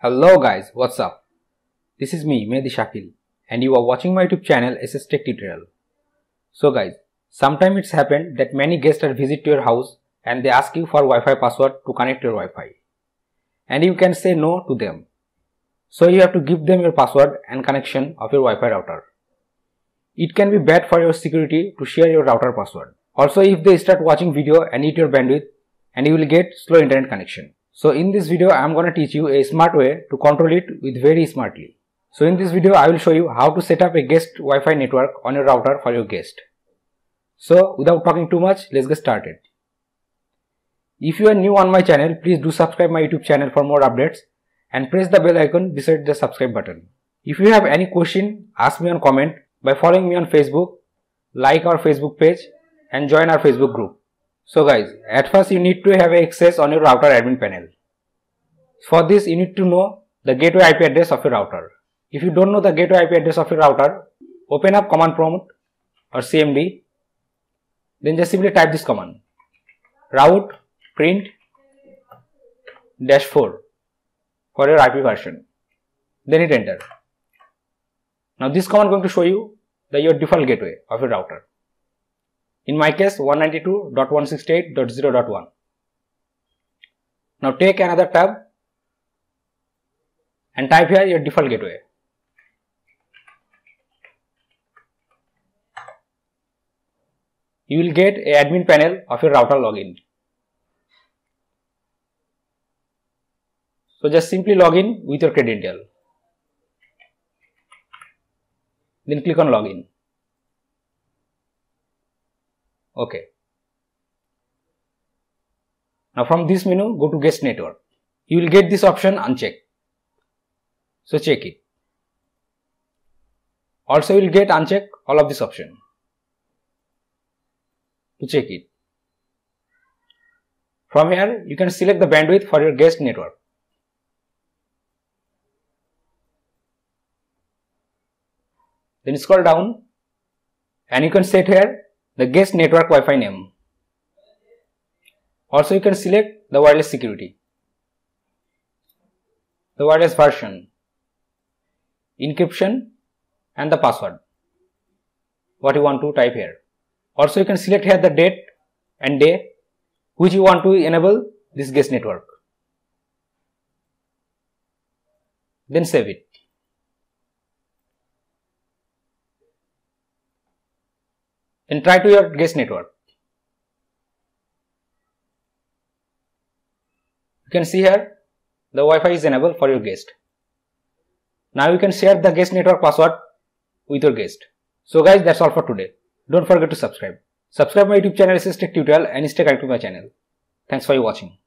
Hello guys, what's up? This is me, Mehdi Shakil, and you are watching my YouTube channel SSTec tutorial. So guys, sometimes it's happened that many guests are visit to your house and they ask you for Wi-Fi password to connect your Wi-Fi. And you can say no to them. So you have to give them your password and connection of your Wi-Fi router. It can be bad for your security to share your router password. Also, if they start watching video and eat your bandwidth, and you will get slow internet connection. So in this video, I am going to teach you a smart way to control it with very smartly. So in this video, I will show you how to set up a guest Wi-Fi network on your router for your guest. So without talking too much, let's get started. If you are new on my channel, please do subscribe my YouTube channel for more updates and press the bell icon beside the subscribe button. If you have any question, ask me on comment by following me on Facebook, like our Facebook page and join our Facebook group. So guys, at first you need to have access on your router admin panel. For this you need to know the gateway IP address of your router. If you don't know the gateway IP address of your router, open up command prompt or CMD, then just simply type this command, route print -4 for your IP version, then hit enter. Now this command is going to show you your default gateway of your router. In my case 192.168.0.1. Now take another tab and type here your default gateway. You will get a admin panel of your router login. So just simply log in with your credential. Then click on login. Okay. Now from this menu, go to guest network. You will get this option unchecked. So check it. Also you will get unchecked all of this option. To check it. From here, you can select the bandwidth for your guest network. Then scroll down and you can set here the guest network Wi-Fi name. Also you can select the wireless security, the wireless version, encryption and the password, what you want to type here. Also you can select here the date and day which you want to enable this guest network. Then save it. Then try to your guest network. You can see here the Wi-Fi is enabled for your guest. Now you can share the guest network password with your guest. So guys, that's all for today. Don't forget to subscribe. Subscribe my YouTube channel SSTec tutorial and stay connected to my channel. Thanks for watching.